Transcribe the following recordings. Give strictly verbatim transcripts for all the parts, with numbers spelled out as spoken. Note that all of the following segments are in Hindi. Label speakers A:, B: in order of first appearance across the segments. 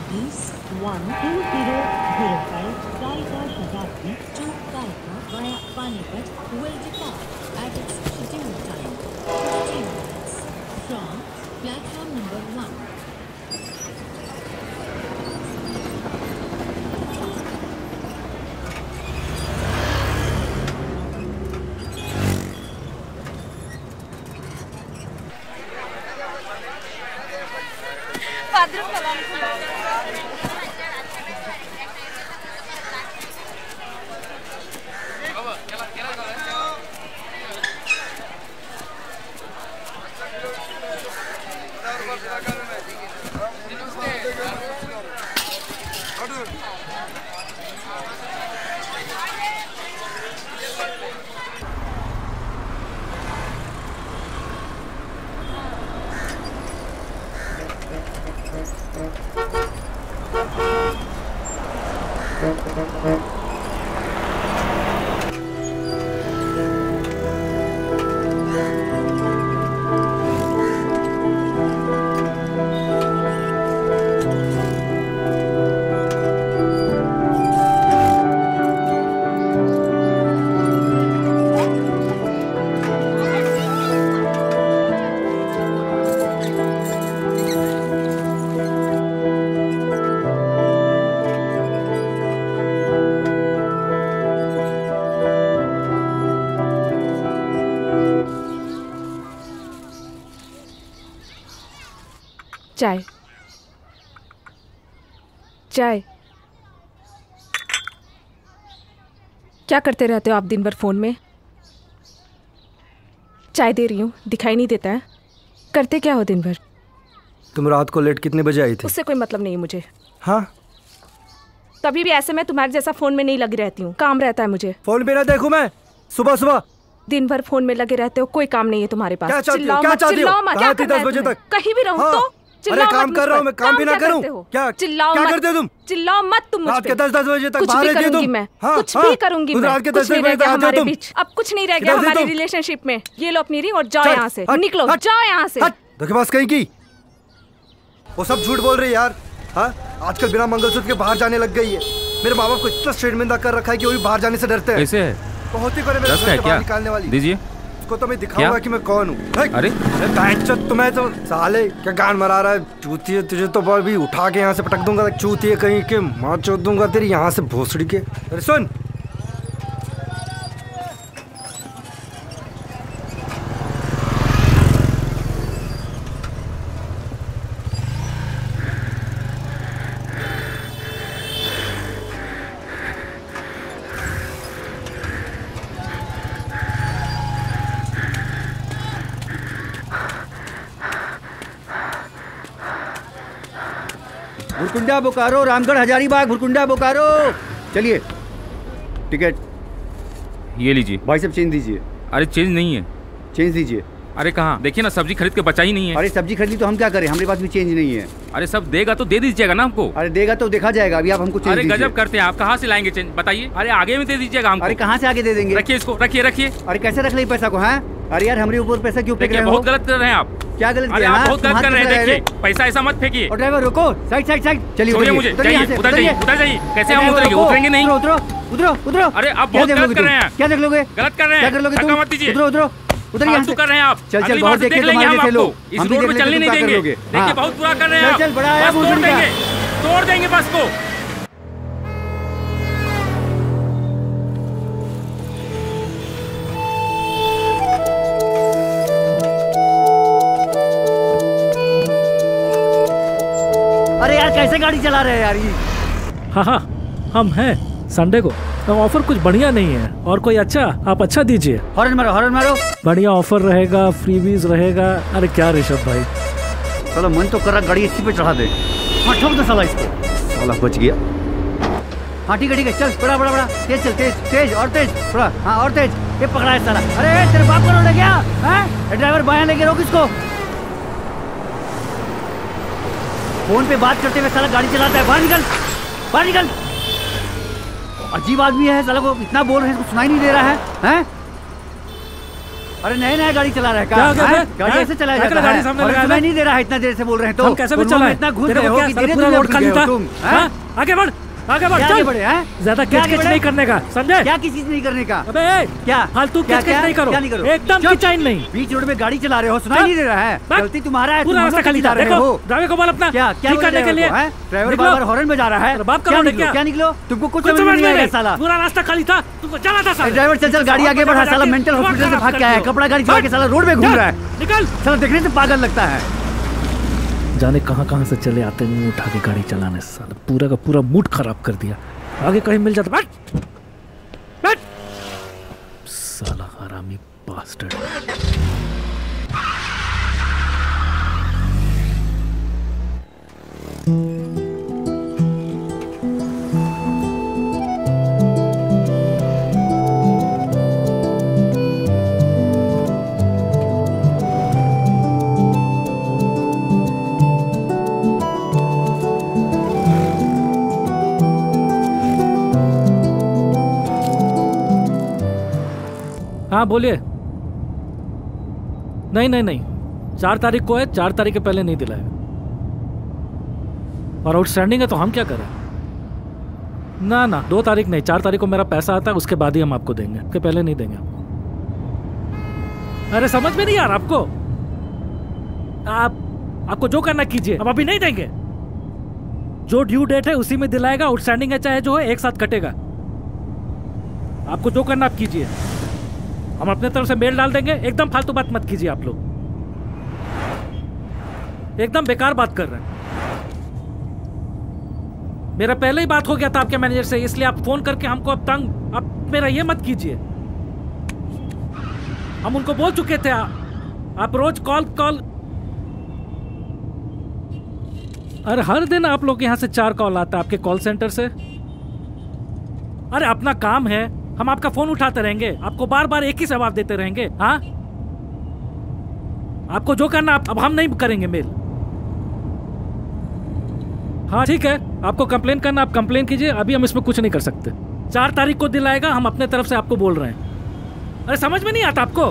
A: one two zero zero five Kalka Shatabdi to Kalka via Panipat will depart at its scheduled time, fifteen minutes, from platform number one.
B: चाय चाय क्या करते रहते हो आप दिन भर फोन में? चाय दे रही हूँ, दिखाई नहीं देता है? करते क्या हो दिन भर?
C: तुम रात को लेट कितने बजे आई थी?
B: उससे कोई मतलब नहीं है मुझे।
C: हाँ,
B: कभी भी ऐसे मैं तुम्हारे जैसा फोन में नहीं लगी रहती हूँ, काम रहता है मुझे।
C: फोन पे ना देखूं मैं सुबह सुबह?
B: दिन भर फोन में लगे रहते हो, कोई काम नहीं है तुम्हारे पास।
C: क्या चाहती हो?
B: चिल्लाओ
C: क्या
B: मत,
C: चाहती हो?
B: चिल्लाओ मत।
C: कहाँ
B: क्या
C: थी
B: करना
C: दस
B: है
C: बजे
B: तुम्हें?
C: तक?
B: कहीं भी रहूं
C: हाँ।
B: तो
C: अरे काम कर रहा हूँ मैं, काम भी ना करूँ क्या?
B: चिल्लाओ
C: क्या
B: मत।
C: करते हो तुम?
B: चिल्लाओ मत तुम मुझ
C: रात
B: पे।
C: के दस दस बजे तक
B: कुछ
C: बाहर
B: भी
C: रहती हो
B: करूंगी
C: तुम?
B: मैं,
C: हाँ,
B: कुछ
C: हाँ।
B: भी करूंगी
C: खुद
B: मैं।
C: रात के
B: कुछ
C: दस
B: नहीं
C: बजे
B: रह
C: तक
B: गया
C: आते हो
B: हमारे
C: तुम?
B: बीच, अब कुछ नहीं रह गया
C: किधर से
B: हमारी
C: तुम?
B: रिलेशनशिप में। ये लो अपनी रिंग और जाओ
C: चल,
B: यहाँ से,
C: हट,
B: निकलो,
C: हट,
B: जाओ यहाँ से।
C: धोखेबाज कहीं की, वो सब झूठ बोल रही है यार। हाँ, आजकल बिना मंगलसूत्र के बाहर जाने लग गई है। मेरे माँ बाप को इतना शर्मिंदा कर रखा है कि वो भी बाहर जाने से डरते हैं।
D: कैसे है?
C: बहुत ही करे मेरे घर से बाहर निकालने वाली।
D: दीजिए,
C: उसको तो मैं दिखाऊंगा कि मैं कौन हूँ।
D: अरे
C: अरे तुम्हें तो साले क्या गान मरा रहा है? चूतिए, तुझे तो अभी उठा के यहाँ से पटक दूंगा। चूतिए कहीं के, माँ चोद दूंगा तेरी यहाँ से भोसड़ी के। अरे सुन,
E: भुरकुंडा बोकारो, रामगढ़ हजारीबाग, भुरकुंडा बोकारो। चलिए, टिकट
D: ये लीजिए।
E: भाई साहब चेंज दीजिए।
D: अरे चेंज नहीं है।
E: चेंज दीजिए।
D: अरे कहाँ? देखिए ना, सब्जी खरीद के बचा ही नहीं है।
E: अरे सब्जी खरीदी तो हम क्या करें, हमारे पास भी चेंज नहीं है।
D: अरे सब देगा तो दे दीजिएगा ना हमको।
E: अरे देगा तो देखा जाएगा, अभी आप हमको चेंज
D: अरे
E: दीजिए।
D: गजब करते हैं आप, कहाँ से लाएंगे चेंज बताइए? अरे आगे में दे दीजिएगा हमको।
E: अरे कहाँ से आगे दे देंगे?
D: रखिए इसको, रखिए रखिए।
E: अरे कैसे रख ले पैसा को? है अरे यार हमारे ऊपर पैसा क्यों फेंक रहे हो?
D: बहुत गलत कर रहे हैं आप।
E: क्या गलत?
D: अरे आप बहुत गलत कर रहे हैं, देखिए पैसा ऐसा मत फेंकिए।
E: और ड्राइवर रोको, साइड साइड साइड। चलिए
D: छोड़िए मुझे, जाइए उधर जाइए, उधर जाइए। कैसे हम उतरेंगे? उतरेंगे नहीं।
E: उतरो उतरो उतरो।
D: अरे आप बहुत गलत कर रहे हैं।
E: क्या देख लोगे?
D: गलत कर रहे हैं,
E: क्या कर लोगे?
D: धक्का मत दीजिए।
E: उतरो उतरो उधर यहाँ से
D: कर रहे हैं आप।
E: चल चल
D: अगली
E: बहुत
D: बार से
E: देख
D: लेंगे हम आपको। इस
E: हम भी
D: रोड पे चलने नहीं देंगे। देखिए बहुत बुरा कर रहे हैं आप।
E: चल बड़ा आया,
D: बस तोड़ देंगे, तोड़ देंगे बस को।
E: अरे यार कैसे गाड़ी चला रहे हैं यार ये?
F: हाँ हाँ हम हैं संडे को। ऑफर कुछ बढ़िया नहीं है और कोई अच्छा, आप अच्छा दीजिए।
E: हॉर्न मारो, हॉर्न मारो।
F: बढ़िया ऑफर रहेगा, फ्रीबीज रहेगा। अरे क्या ऋषभ भाई,
E: चलो मन तो कर रहा गाड़ी इसी पे चढ़ा दे। हाँ ठोक दो साला इसको, साला बच गया। हाँ ठीक है ठीक है, चल बड़ा बड़ा बड़ा तेज चल, तेज तेज और तेज थोड़ा। हाँ और तेज। ये पकड़ा है साला। अरे तेरे बाप को ले गया है ड्राइवर, बायां लेके रोक इसको। फोन पे बात करते हुए साला गाड़ी चलाता है। बाहर निकल, बाहर निकल। अजीब आदमी है साला, को इतना बोल रहे हैं, सुनाई नहीं दे रहा है हैं? अरे नया नया गाड़ी चला रहा है
F: क्या हो गया
E: हाँ?
F: बे?
E: गाड़ी
F: हाँ?
E: ऐसे चलाया
F: क्या
E: जाता
F: गाड़ी
E: है
F: सामने
E: और
F: लगाया
E: तुम्हें
F: बे?
E: नहीं दे रहा है इतना देर से बोल रहे हैं तो
F: हम कैसे भी
E: तुम लोग
F: चलाएं?
E: इतना घुस
F: तेरे
E: गए
F: को
E: हो
F: क्या
E: कि
F: साला
E: धीरे
F: पूरा
E: धीरे
F: रोड
E: घुस
F: खाली
E: गए हो
F: था?
E: तुम
F: हाँ?
E: हाँ?
F: आगे बढ़ आगे बढ़
E: क्या
F: चल
E: आगे बढ़े हैं
F: ज्यादा
E: क्या
F: किच
E: आगे
F: किच
E: बढ़े?
F: नहीं करने का समझे
E: क्या की चीज नहीं करने का
F: अबे ए,
E: क्या
F: फालतू
E: क्या-
F: किच किच
E: क्या-
F: नहीं करो
E: क्या नहीं करो
F: एकदम
E: चुप।
F: किचाइन नहीं
E: बीच रोड में गाड़ी चला रहे हो सुनाई
F: हाँ?
E: नहीं दे रहा है
F: बस।
E: गलती तुम्हारा है तुम
F: पूरा
E: हम
F: रास्ता
E: लोग
F: खाली
E: चला
F: था
E: रहे
F: देखो
E: हो
F: ड्राइवर को बोल अपना
E: क्या क्या
F: ठीक करने के लिए
E: ड्राइवर
F: निकलो।
E: बार बार हॉर्न बजा रहा है
F: तेरा बाप का
E: क्या
F: रोड है
E: निकलो
F: क्या?
E: क्या निकलो तुमको कुछ
F: कुछ
E: समझ
F: समझ
E: नहीं
F: में
E: आएगा
F: नहीं
E: साला
F: पूरा रास्ता खाली था तुमको चला था साला
E: ड्राइवर चल चल गाड़ी आगे बढ़ा साला मेंटल हॉस्पिटल से भाग के आया कपड़ा गाड़ी चला के साला रोड में घूम रहा है
F: निकल
E: साला देखने से पागल लगता है
F: जाने कहाँ कहाँ से चले आते हैं मुंह उठा के गाड़ी चलाने से साला पूरा का पूरा मूड खराब कर दिया आगे कहीं मिल जाता बैठ बैठ साला हरामी बास्टर्ड हाँ बोलिए नहीं नहीं नहीं चार तारीख को है चार तारीख के पहले नहीं दिलाएगा और आउटस्टैंडिंग है तो हम क्या करें ना ना दो तारीख नहीं चार तारीख को मेरा पैसा आता है उसके बाद ही हम आपको देंगे उसके पहले नहीं देंगे आपको अरे समझ में नहीं यार आपको आप आपको जो करना कीजिए अब अभी नहीं देंगे जो ड्यू डेट है उसी में दिलाएगा आउटस्टैंडिंग है चाहे जो है एक साथ कटेगा आपको जो करना आप कीजिए हम अपने तरफ से मेल डाल देंगे एकदम फालतू बात मत कीजिए आप लोग एकदम बेकार बात कर रहे हैं मेरा पहले ही बात हो गया था आपके मैनेजर से इसलिए आप फोन करके हमको अब तंग आप मेरा ये मत कीजिए हम उनको बोल चुके थे आप रोज कॉल कॉल अरे हर दिन आप लोग यहां से चार कॉल आता है आपके कॉल सेंटर से अरे अपना काम है हम आपका फोन उठाते रहेंगे आपको बार बार एक ही जवाब देते रहेंगे हाँ आपको जो करना आप, अब हम नहीं करेंगे मेल हाँ ठीक है आपको कंप्लेन करना आप कंप्लेन कीजिए अभी हम इसमें कुछ नहीं कर सकते चार तारीख को दिलाएगा हम अपने तरफ से आपको बोल रहे हैं अरे समझ में नहीं आता आपको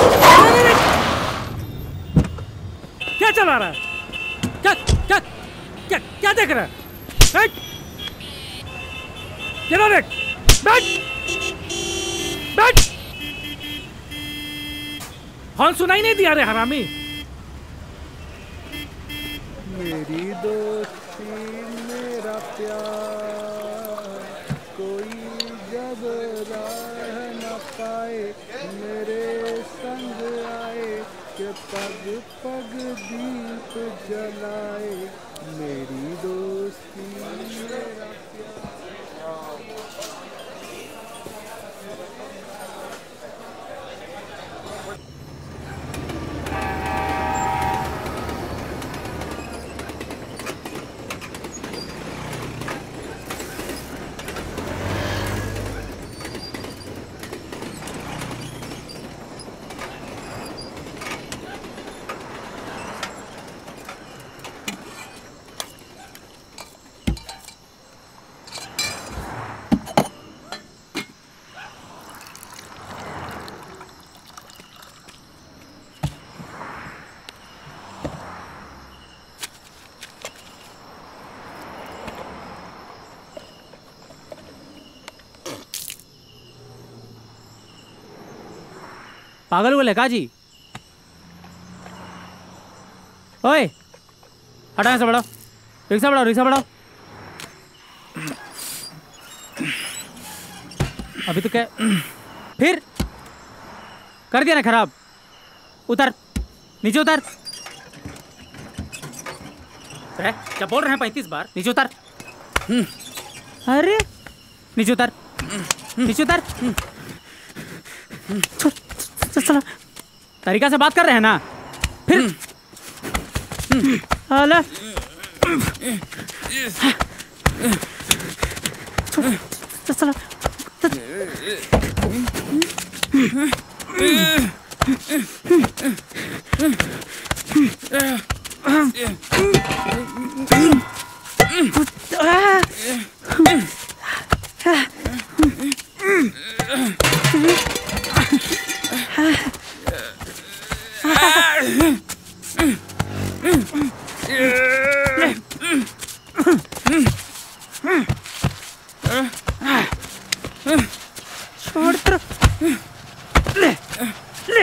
F: क्या चला रहा है क्या क्या क्या क्या देख रहा है बैठ बैठ बैठ हॉर्न सुनाई नहीं दिया रे हरामी
G: मेरी दोस्ती मेरा प्यार कोई जब राह न पाए मेरे संग आए कि पग पग दीप जलाए मेरी दोस्ती मेरा प्यार
H: पागल हुए का जी ओए हटा से बढ़ाओ रिक्शा बढ़ाओ रिक्शा बढ़ाओ अभी तो क्या फिर कर दिया ना खराब उतर नीचे उतर क्या बोल रहे हैं पैंतीस बार नीचे उतर अरे नीचे उतर नीचे उतर तरीका से बात कर रहे हैं ना फिर अला ले ले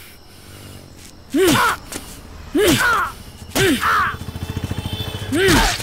I: Hmm.